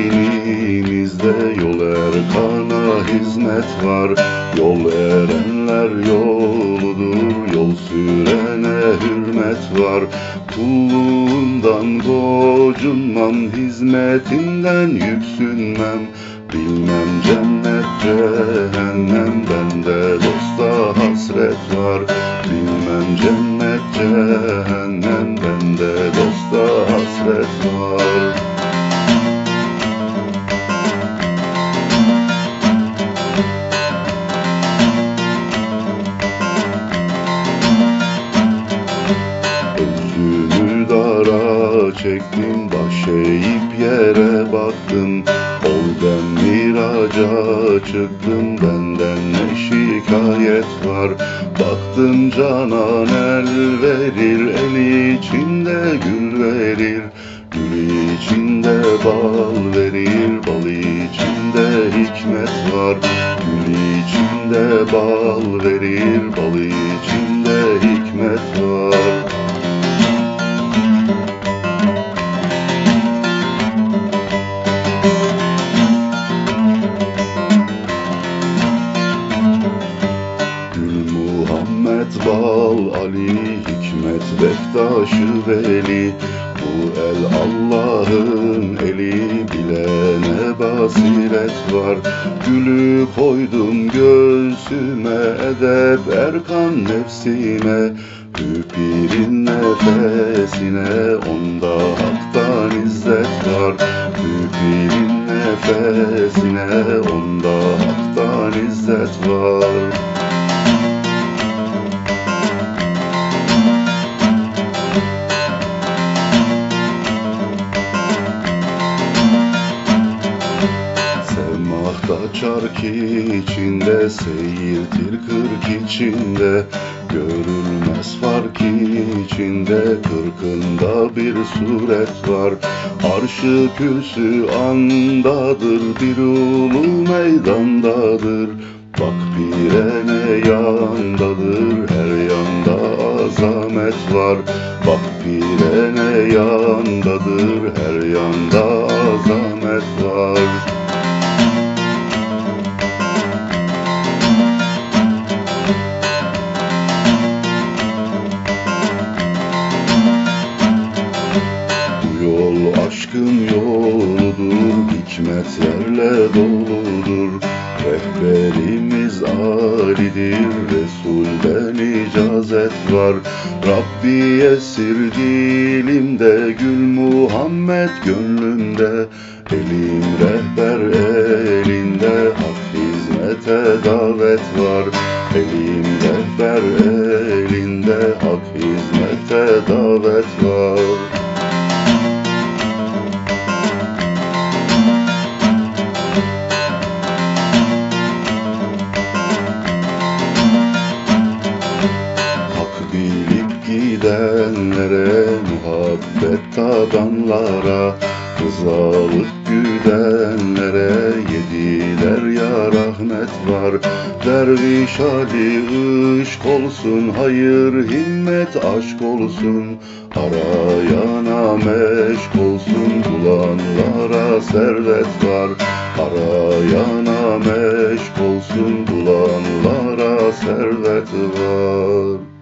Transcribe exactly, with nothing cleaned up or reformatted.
dinimizde yol erkana hizmet var. Yol erenler yoludur, yol sürene hürmet var. Kulluğundan gocunmam, hizmetinden yüksünmem. Bilmem cennet cehennem, bende dosta hasret var. Bilmem cennet cehennem, bende dosta hasret var. Özümü dara çektim, baş eğip yere baktım. Ol ben miraca çıktım, benden ne şikayet var. Baktım canan el verir, eli içinde gül verir. Gül içinde bal verir, bal içinde hikmet var. Gül içinde bal verir, bal içinde hikmet var. Muhammed bal Ali, hikmet bektaşı veli. Bu el Allah'ın eli, bilene basiret var. Gülü koydum göğsüme, edep erkan nefsime. Hüpirin nefesine, onda haktan izzet var. Hüpirin nefesine, onda haktan izzet var. Açar ki içinde, seyirtir kırk içinde. Görülmez fark içinde, kırkında bir suret var. Arşı kürsü andadır, bir ulu meydandadır. Bak pirene yandadır, her yanda azamet var. Bak pirene yandadır, her yanda azamet var. Aşkın yoludur, hikmetlerle doludur. Rehberimiz Ali'dir, Resul'den icazet var. Rabbi esir dilimde, gül Muhammed gönlümde. Elim rehber elinde, hak hizmete davet var. Elim rehber elinde, hak hizmete davet var. Gidenlere, muhabbet tadanlara, rızalık güdenlere, yediler ya rahmet var. Derviş Ali ışk olsun, hayır himmet aşk olsun. Arayana meşk olsun, bulanlara servet var. Arayana meşk olsun, bulanlara servet var.